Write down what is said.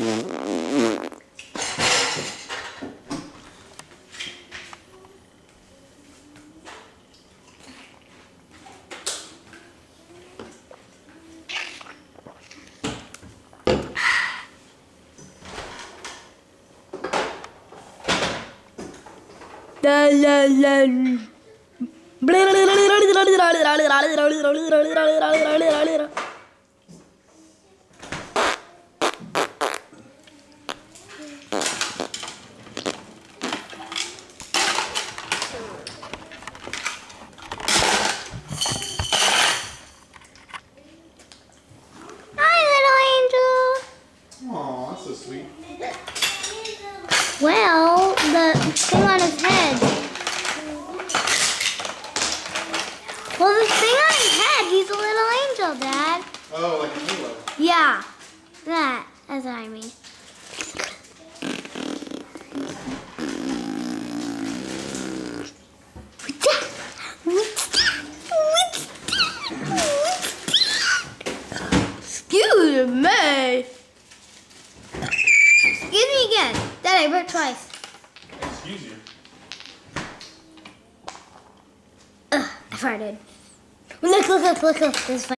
So sweet. Well, the thing on his head. Well, the thing on his head, he's a little angel, Dad. Oh, like a halo. Yeah, that's what I mean. Excuse me. Excuse me again. Dad, I burped twice. Excuse you. Ugh, I farted. Look. This is funny.